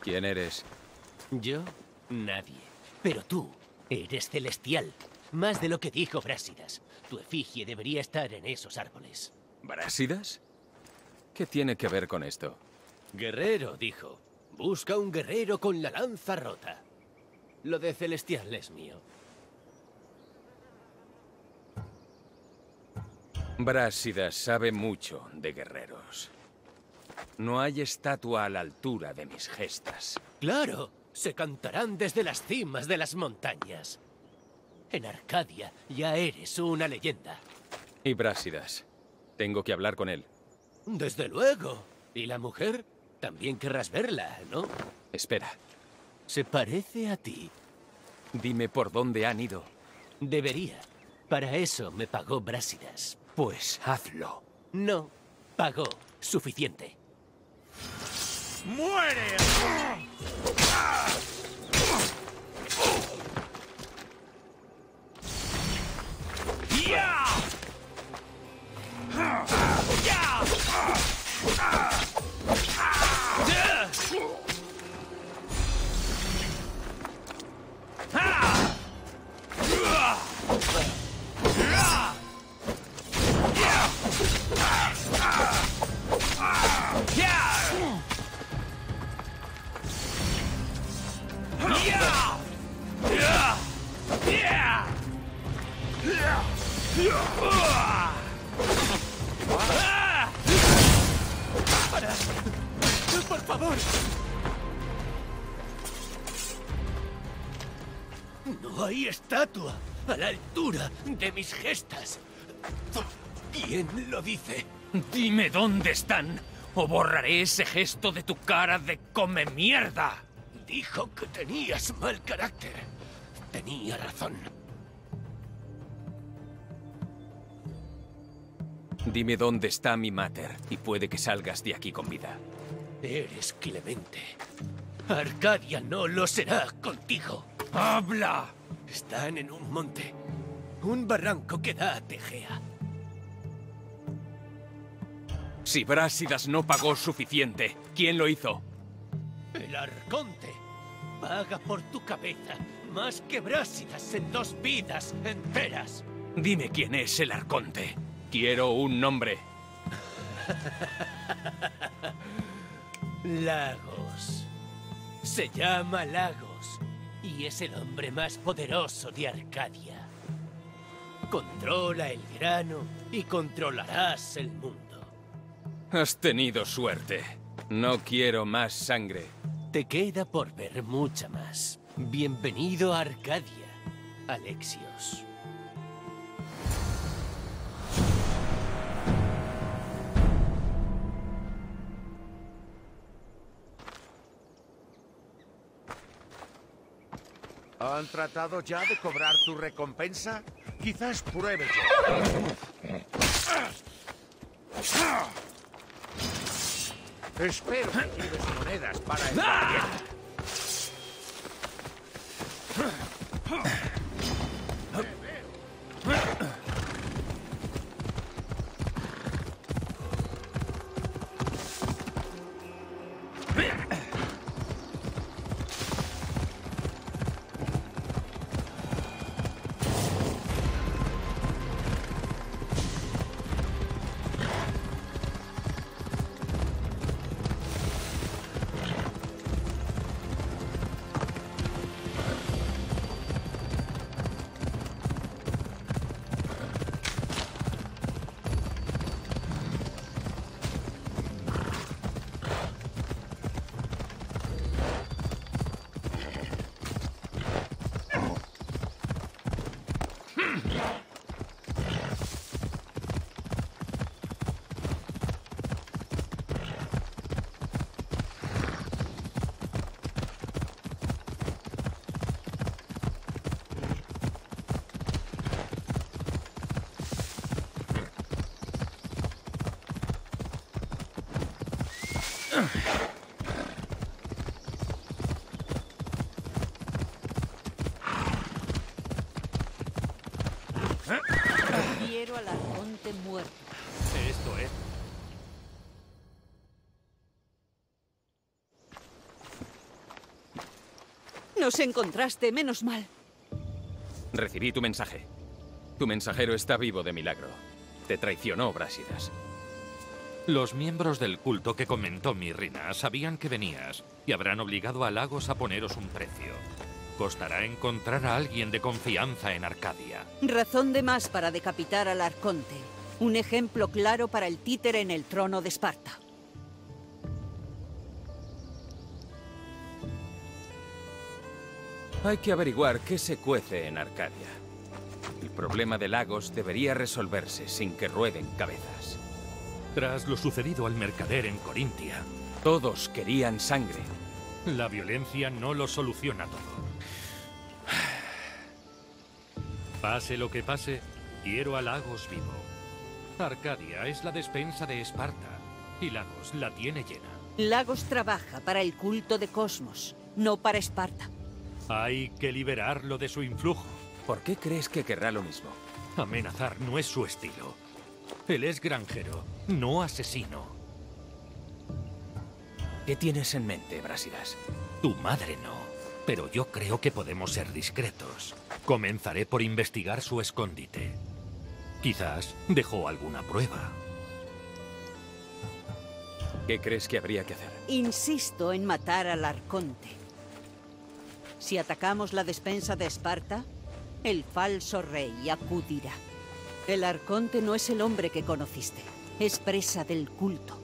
¿Quién eres? Yo, nadie. Pero tú, eres celestial. Más de lo que dijo Brásidas. Tu efigie debería estar en esos árboles. ¿Brásidas? ¿Qué tiene que ver con esto? Guerrero, dijo. Busca un guerrero con la lanza rota. Lo de celestial es mío. Brásidas sabe mucho de guerreros. No hay estatua a la altura de mis gestas. ¡Claro! Se cantarán desde las cimas de las montañas. En Arcadia ya eres una leyenda. Y Brásidas. Tengo que hablar con él. Desde luego. ¿Y la mujer? También querrás verla, ¿no? Espera. Se parece a ti. Dime por dónde han ido. Debería. Para eso me pagó Brásidas. Pues hazlo. No. Pagó. Suficiente. ¡Muere! ¡Ya! ¡Ya! ¡Para! ¡Por favor! No hay estatua a la altura de mis gestas. ¿Quién lo dice? Dime dónde están, o borraré ese gesto de tu cara de come mierda. Dijo que tenías mal carácter. Tenía razón. Dime dónde está mi mater y puede que salgas de aquí con vida. Eres clemente. Arcadia no lo será contigo. ¡Habla! Están en un monte. Un barranco que da a Tegea. Si Brásidas no pagó suficiente, ¿quién lo hizo? El Arconte paga por tu cabeza más que Brásidas en 2 vidas enteras. Dime quién es el Arconte. Quiero un nombre. Lagos. Se llama Lagos y es el hombre más poderoso de Arcadia. Controla el grano y controlarás el mundo. Has tenido suerte. No quiero más sangre. Te queda por ver mucha más. Bienvenido a Arcadia, Alexios. ¿Han tratado ya de cobrar tu recompensa? Quizás pruebe yo. Espero que lleves monedas para el valiente. Quiero al Arconte muerto. Esto es... Nos encontraste, menos mal. Recibí tu mensaje. Tu mensajero está vivo de milagro. Te traicionó, Brásidas. Los miembros del culto que comentó Mirrina sabían que venías y habrán obligado a Lagos a poneros un precio. Costará encontrar a alguien de confianza en Arcadia. Razón de más para decapitar al Arconte. Un ejemplo claro para el títere en el trono de Esparta. Hay que averiguar qué se cuece en Arcadia. El problema de Lagos debería resolverse sin que rueden cabezas. Tras lo sucedido al mercader en Corintia, Todos querían sangre. la violencia no lo soluciona todo. Pase lo que pase, quiero a Lagos vivo. Arcadia es la despensa de Esparta y Lagos la tiene llena. Lagos trabaja para el culto de Cosmos, no para Esparta. Hay que liberarlo de su influjo. ¿Por qué crees que querrá lo mismo? Amenazar no es su estilo. Él es granjero, no asesino. ¿Qué tienes en mente, Brásidas? Tu madre no, pero yo creo que podemos ser discretos. Comenzaré por investigar su escondite. Quizás dejó alguna prueba. ¿Qué crees que habría que hacer? Insisto en matar al Arconte. Si atacamos la despensa de Esparta, el falso rey acudirá. El Arconte no es el hombre que conociste, es presa del culto.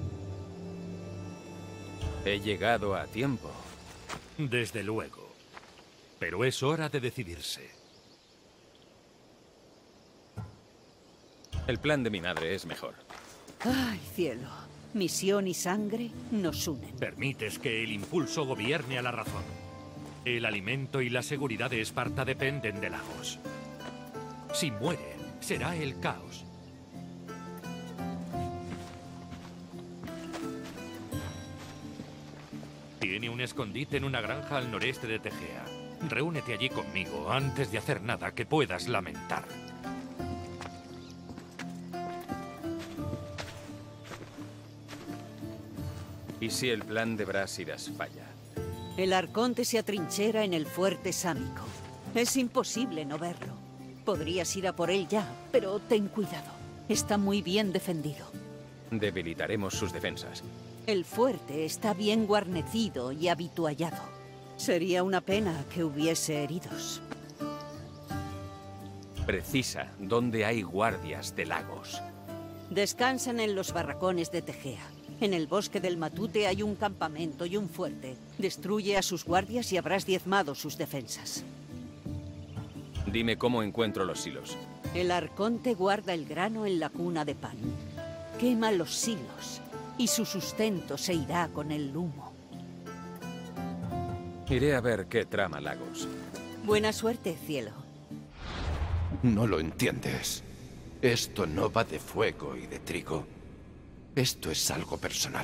He llegado a tiempo. Desde luego. Pero es hora de decidirse. El plan de mi madre es mejor. Ay, cielo. Misión y sangre nos unen. Permites que el impulso gobierne a la razón. El alimento y la seguridad de Esparta dependen de Lagos. Si muere, será el caos. Tiene un escondite en una granja al noreste de Tegea. Reúnete allí conmigo antes de hacer nada que puedas lamentar. ¿Y si el plan de Brásidas falla? El Arconte se atrinchera en el fuerte sámico. Es imposible no verlo. Podrías ir a por él ya, pero ten cuidado. Está muy bien defendido. Debilitaremos sus defensas. El fuerte está bien guarnecido y habituallado. Sería una pena que hubiese heridos. Precisa dónde hay guardias de Lagos. Descansan en los barracones de Tegea. En el bosque del Matute hay un campamento y un fuerte. Destruye a sus guardias y habrás diezmado sus defensas. Dime cómo encuentro los silos. El Arconte guarda el grano en la cuna de pan. Quema los silos y su sustento se irá con el humo. Iré a ver qué trama Lagos. Buena suerte, cielo. No lo entiendes. Esto no va de fuego y de trigo. Esto es algo personal.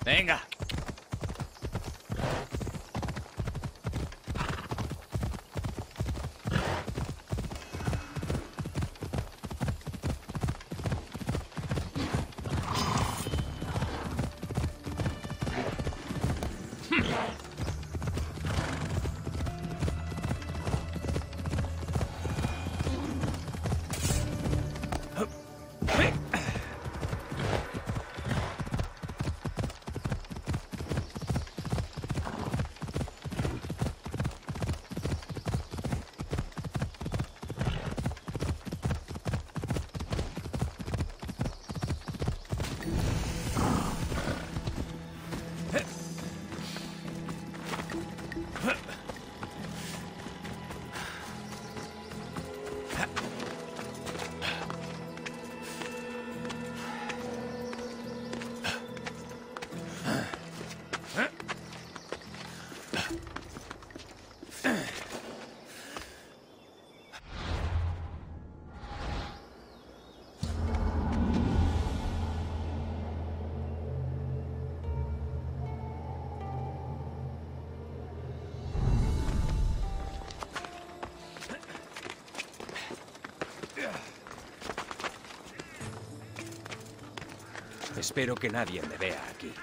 Venga. Espero que nadie me vea aquí.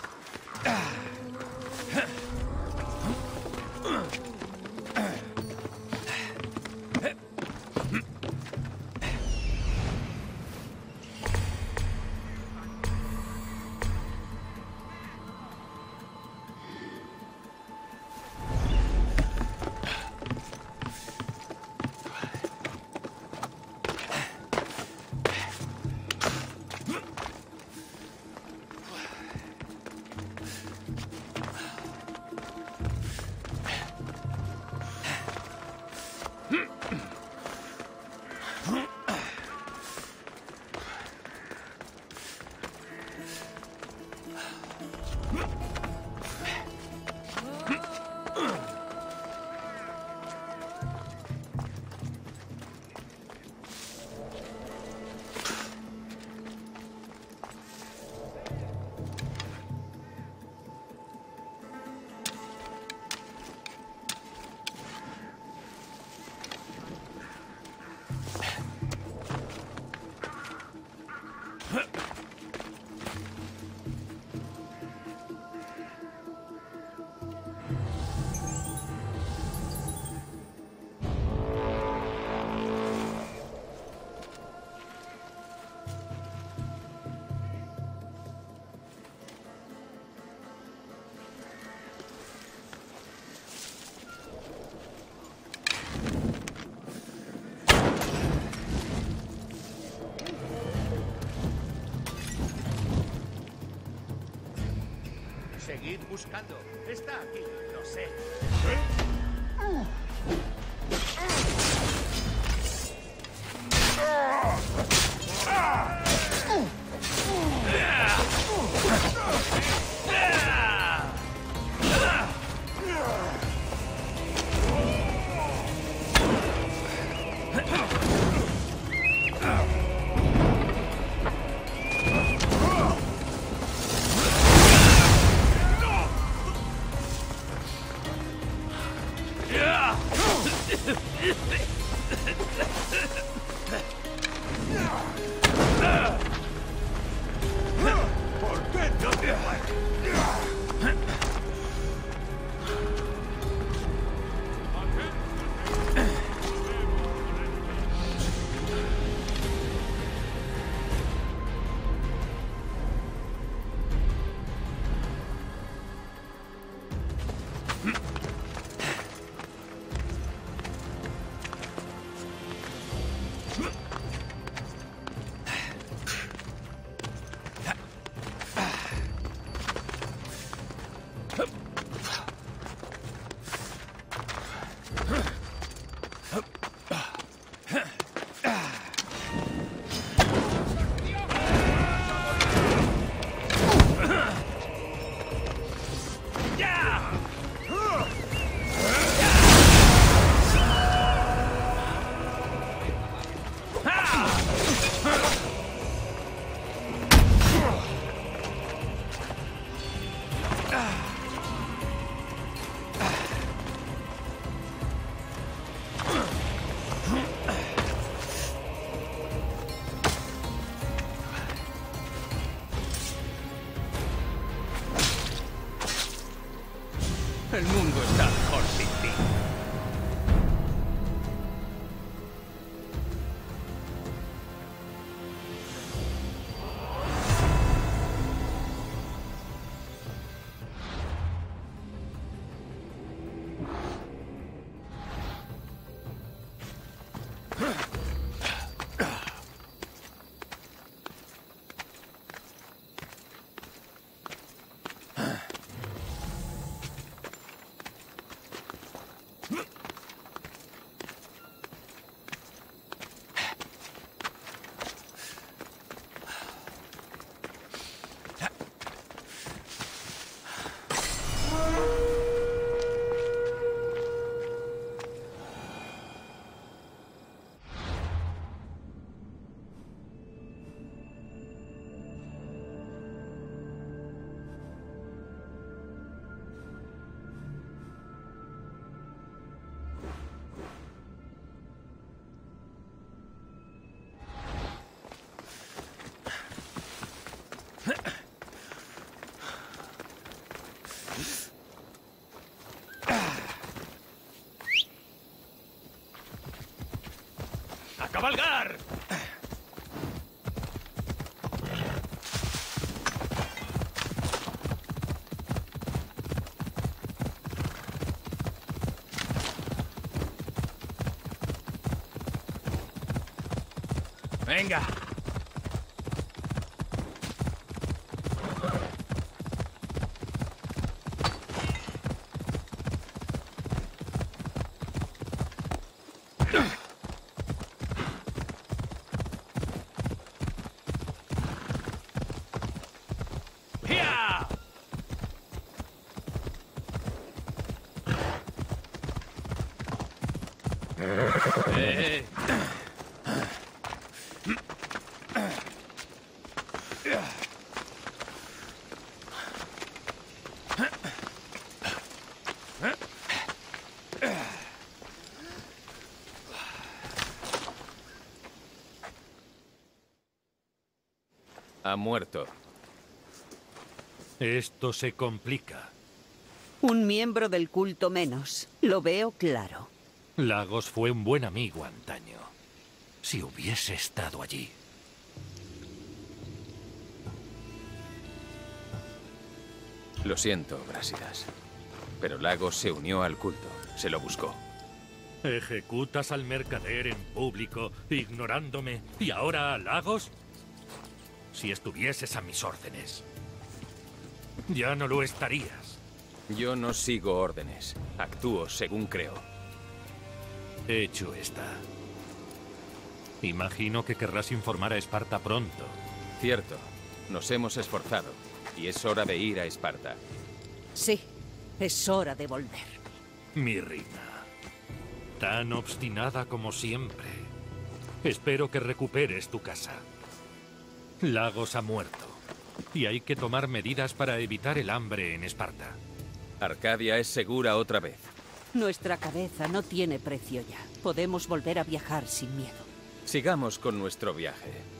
Seguid buscando. Está aquí. Lo sé. ¿Por qué no te El mundo está mejor sin ti. ¡A cabalgar! Venga. ¡Ya! Ha muerto. Esto se complica. Un miembro del culto menos. Lo veo claro. Lagos fue un buen amigo antaño. Si hubiese estado allí. Lo siento, Brásidas. Pero Lagos se unió al culto. Se lo buscó. ¿Ejecutas al mercader en público, ignorándome, y ahora a Lagos? Si estuvieses a mis órdenes, ya no lo estarías. Yo no sigo órdenes. Actúo según creo. Hecho está. Imagino que querrás informar a Esparta pronto. Cierto. Nos hemos esforzado. Y es hora de ir a Esparta. Sí, es hora de volver. Mirrina. Tan obstinada como siempre. Espero que recuperes tu casa. Lagos ha muerto. Y hay que tomar medidas para evitar el hambre en Esparta. Arcadia es segura otra vez. Nuestra cabeza no tiene precio ya. Podemos volver a viajar sin miedo. Sigamos con nuestro viaje.